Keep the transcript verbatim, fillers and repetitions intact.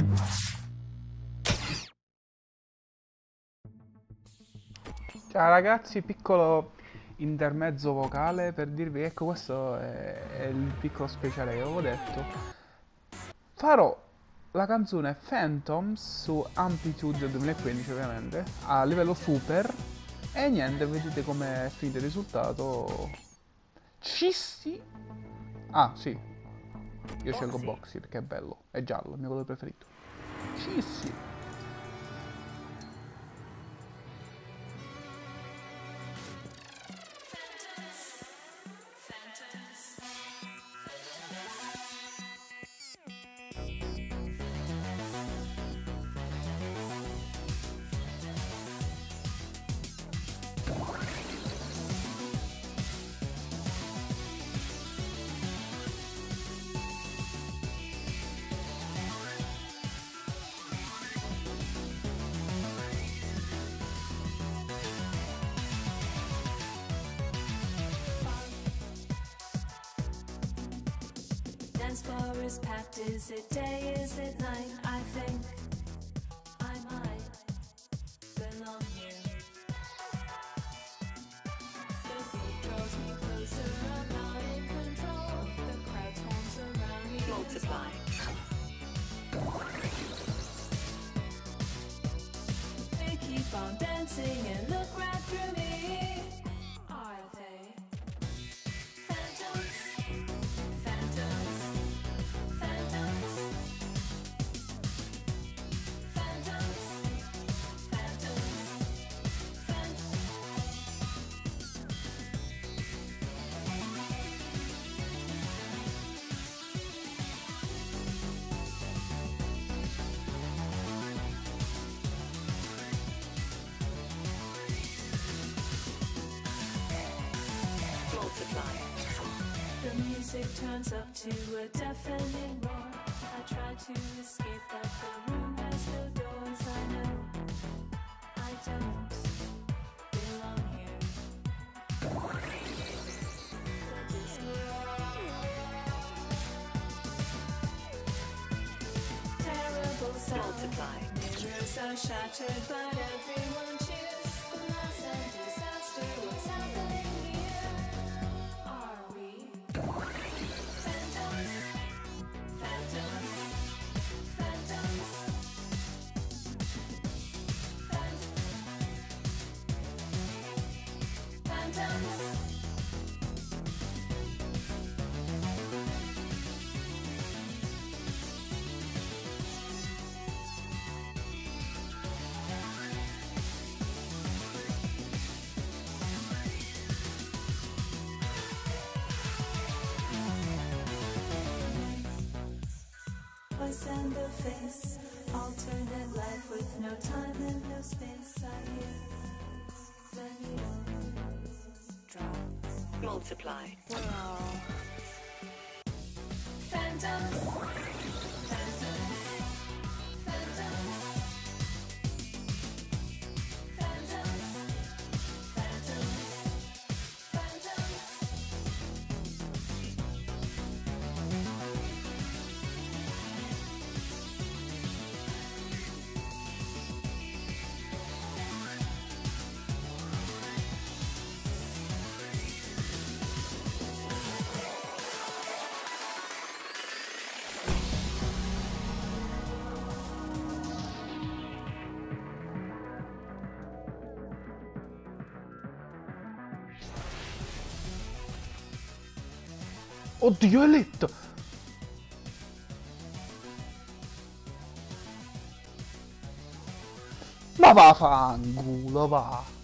Ciao ragazzi, piccolo intermezzo vocale per dirvi, ecco questo è, è il piccolo speciale che avevo detto. Farò la canzone Phantoms su Amplitude duemilaquindici ovviamente, a livello super, e niente, vedete com'è finito il risultato. Cissi! Ah sì, io scelgo Boxy perché è bello, è giallo, il mio colore preferito. Cissi! Dance floor is packed, is it day, is it night? I think I might belong here. The beat draws me closer, I'm not in control. The crowd swarms around me. Multiply. They keep on dancing and look right through me. Are they phantoms? Phantoms. Phantoms. Phantoms. Phantoms. Phantoms. Multiply. The music turns up to a deafening roar. I try to escape, but the room has no doors. I know I don't belong here. Terrible sound. Multiply. Mirrors are shattered, but everyone cheers. Loss and disaster, what's happening here? Are we phantoms? Phantoms. Phantoms. Phantoms. Phantoms. Voice and the face, alternate life with no time and no space. I hear the needle drop. Multiply. We're all phantoms. Phantoms. Phantoms. Phantoms. Phantoms. Phantoms. Oddio, è letto! Ma va fanculo, va!